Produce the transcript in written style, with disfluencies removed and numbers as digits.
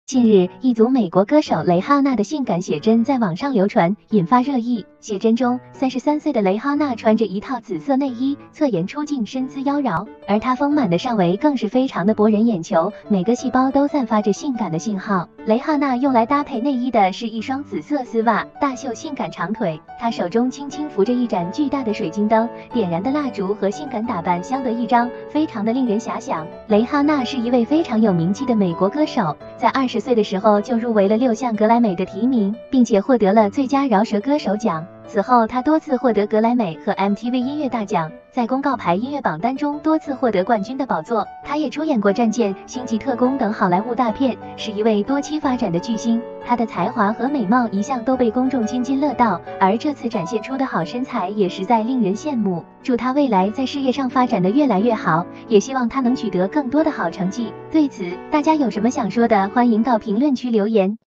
近日，一组美国歌手蕾哈娜的性感写真在网上流传，引发热议。写真中，33岁的蕾哈娜穿着一套紫色内衣，侧颜出镜，身姿妖娆，而她丰满的上围更是非常的博人眼球，每个细胞都散发着性感的信号。蕾哈娜用来搭配内衣的是一双紫色丝袜，大秀性感长腿，她手中轻轻扶着一盏巨大的水晶灯，点燃的蜡烛和性感打扮相得益彰，非常的令人遐想。蕾哈娜是一位非常有名气的美国歌手，在20岁的时候就入围了6项格莱美的提名，并且获得了最佳饶舌歌手奖。此后，他多次获得格莱美和 MTV 音乐大奖，在公告牌音乐榜单中多次获得冠军的宝座。他也出演过《战舰》《星际特工》等好莱坞大片，是一位多期发展的巨星。他的才华和美貌一向都被公众津津乐道，而这次展现出的好身材也实在令人羡慕。祝他未来在事业上发展的越来越好，也希望他能取得更多的好成绩。对此，大家有什么想说的，欢迎到评论区留言。